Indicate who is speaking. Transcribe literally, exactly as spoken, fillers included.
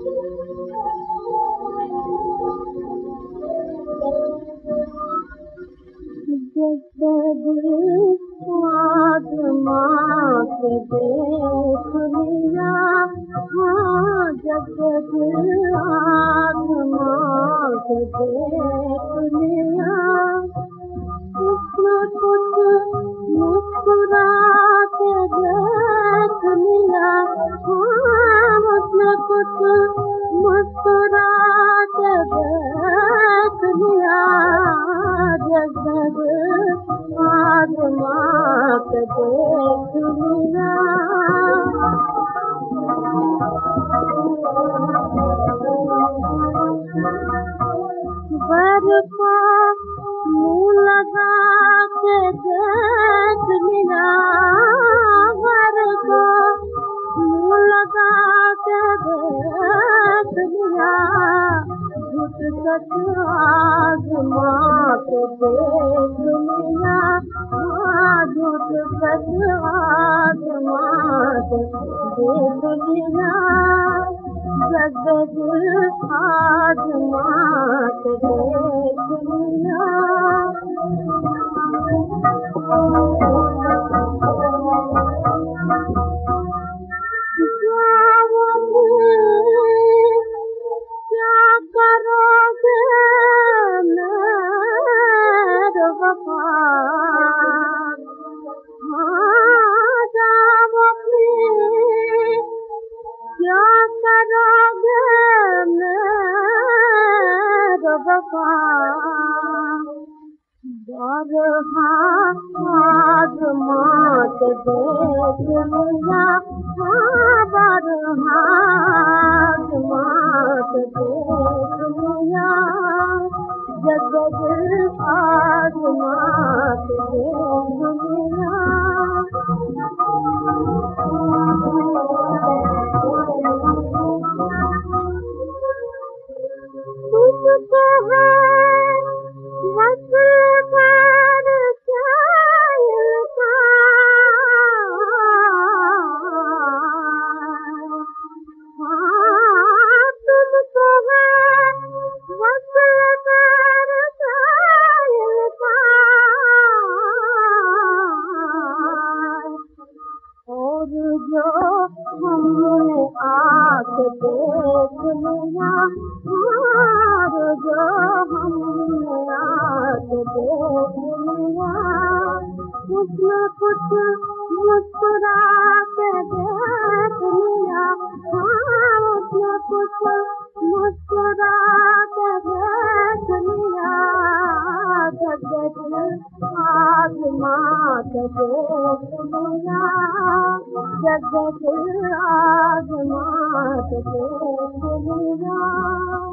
Speaker 1: देख लिया हाँ जगत आत्मा के देख लिया उसने कुछ मुस्कुरा के देख लिया हाँ उसने कुछ मुस्कुरा के देख लिया जगत आत्मा के देख लिया बरपा मुँह लगा के देख लिया बरपा मुँह लगा के देख लिया झूठ सच आजमा के देख लिया झूठ सच आजमा के देख लिया जगत आजमा के देख लिया क्या करोगे मेरे वफा क्या करोगे मेरे वफा बरहा आजमा के देख लिया बरहा आजमा के देख लिया जगत आजमा के देख लिया तुझको है बस पर चलता हाँ तुझको है बस पर चलता और जो हमने आँख देख लिया और जो हमने आँख देख लिया उसने कुछ मुस्कुरा के देख लिया हाँ उसने कुछ मुस्कुरा के देख लिया जगत आजमा के देख लिया जगत आजमा के देख लिया